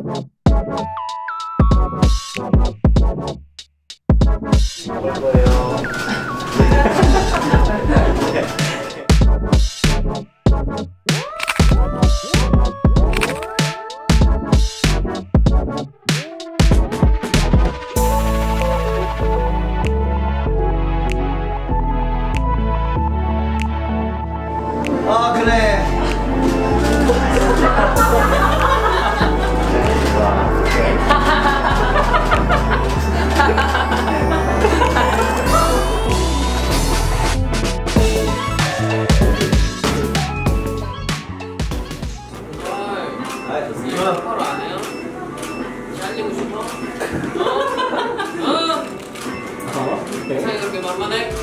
먹을 거예요. 아 그래. 이거 바로 안 해요? 잘리고 싶어? 세상이 그렇게 만만해?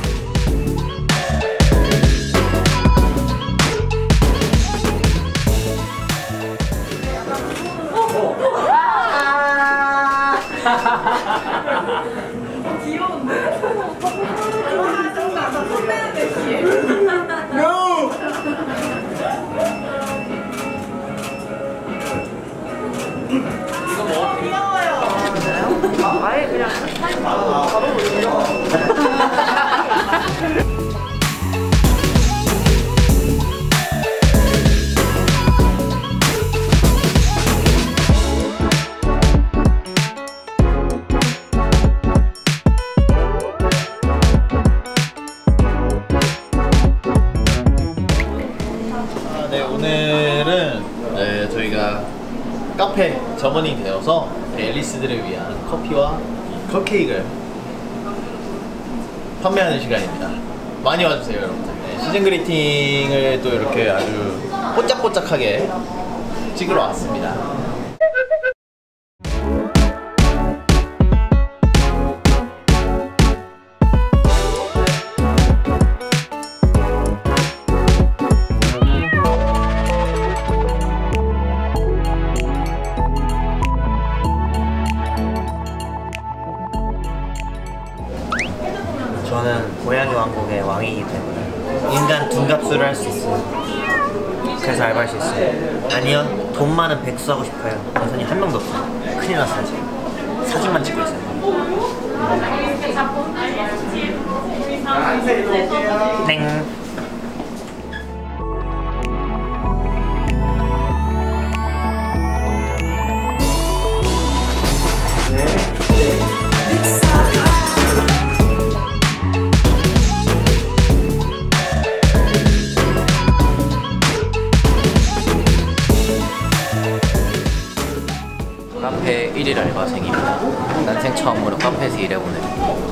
귀여운데? 아, 손대는데 귀해. 이거 뭐? 귀여워요. 아예 그냥 바로 올려. 네, 오늘은 저희가 카페 점원이 되어서 앨리스들을 위한 커피와 컵케이크를 판매하는 시간입니다. 많이 와주세요, 여러분들. 네, 시즌 그리팅을 또 이렇게 아주 뽀짝뽀짝하게 찍으러 왔습니다. 저는 고양이 왕국의 왕이기 때문에 인간 둔갑술을 할 수 있어요. 그래서 알바할 수 있어요. 아니요, 돈 많은 백수 하고 싶어요. 여선이 한 명도 없어요. 큰일 났어요 지금. 사진만 찍고 있어요. 땡. 카페 1일 알바생입니다. 난생 처음으로 카페에서 일해보네요.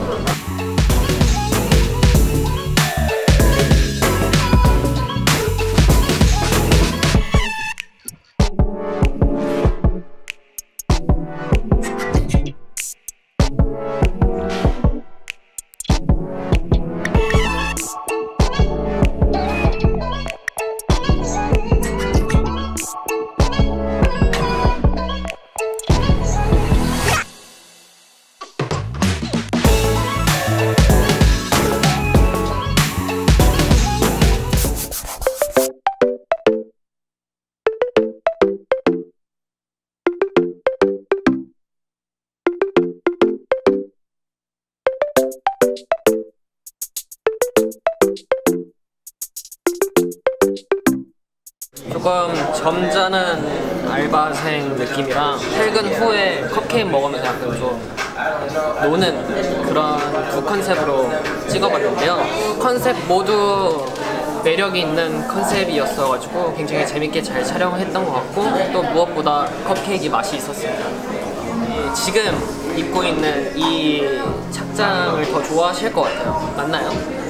조금 점잖은 알바생 느낌이랑 퇴근 후에 컵케이크 먹으면서 약간 좀 노는 그런 두 컨셉으로 찍어봤는데요. 컨셉 모두 매력이 있는 컨셉이었어가지고 굉장히 재밌게 잘 촬영했던 것 같고, 또 무엇보다 컵케이크 맛이 있었습니다. 지금 입고 있는 이 착장을 더 좋아하실 것 같아요. 맞나요?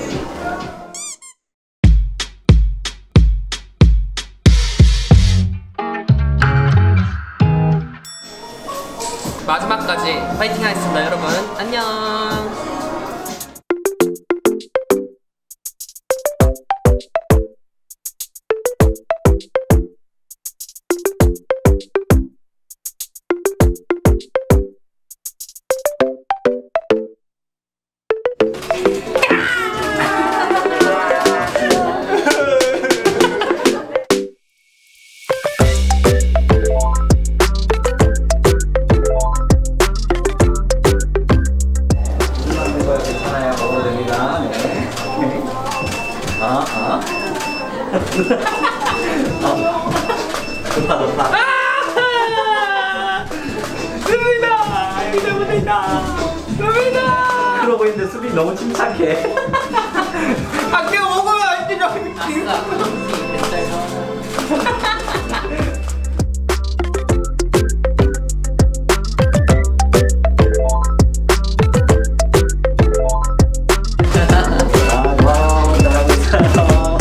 마지막까지 파이팅 하겠습니다, 여러분. 안녕. 좋다 좋다. 수빈아! 여기 잘못했다! 수빈아! 그러고 있는데 수빈이 너무 침착해. 아껴 먹으면 안 되죠! 와 잘하고 있어요.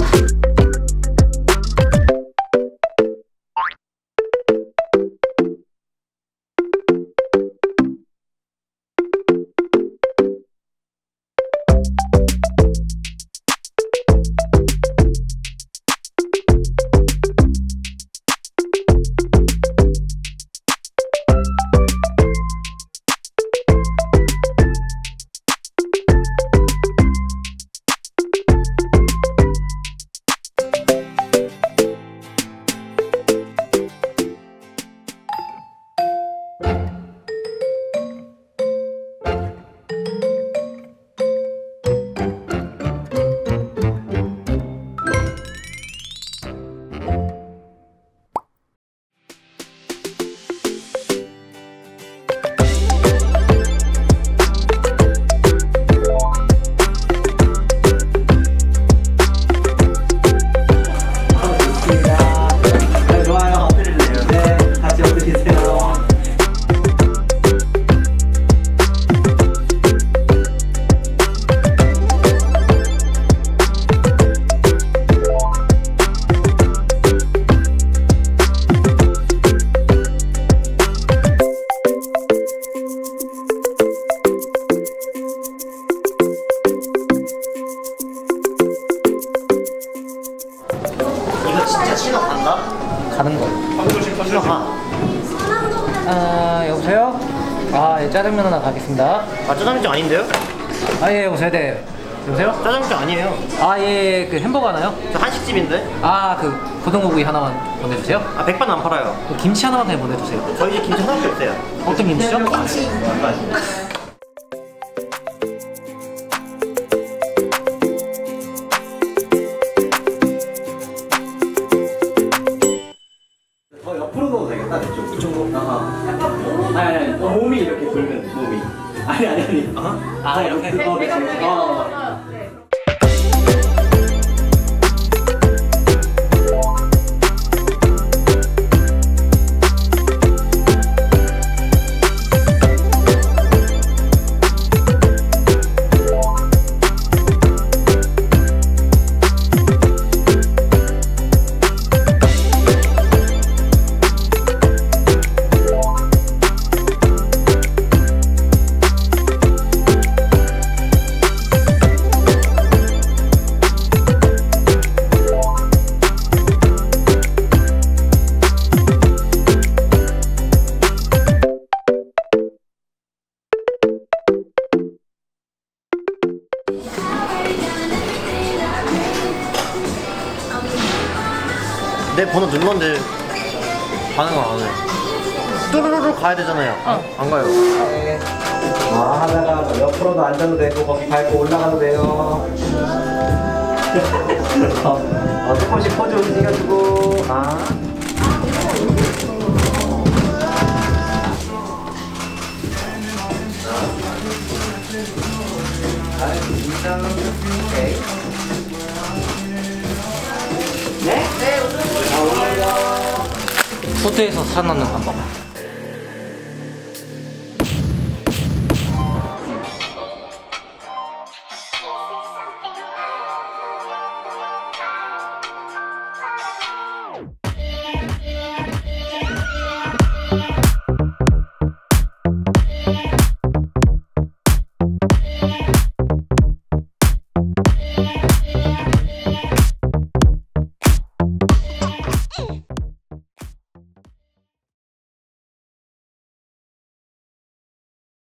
이거 진짜 신호 간다? 가는 거예요. 신호 가. 아, 여보세요? 아, 예, 짜장면 하나 가겠습니다. 아 짜장면 아닌데요? 아, 예, 여보세요? 네. 여보세요? 짜장면 아니에요. 아, 예, 그 햄버거 하나요? 저 한식집인데. 아, 그 고등어구이 하나만 보내주세요. 아 백반 안 팔아요. 그 김치 하나만 그냥 보내주세요. 저희 집 김치 하나밖에 없어요. 어떤 김치죠? 더 옆으로 넣어도 되겠다. 이쪽으로. 아니 몸이 이렇게 돌면 몸이. 아니. 아 이렇게. 내 번호 눌렀는데 반응을 안 해. 뚜루루루 가야 되잖아요. 안 가요. 아, 하다가 옆으로도 앉아도 되고 거기 밟고 올라가도 돼요. 조금씩 포즈 움직여주고. 오케이. 네? 푸드에서 살아남는 방법.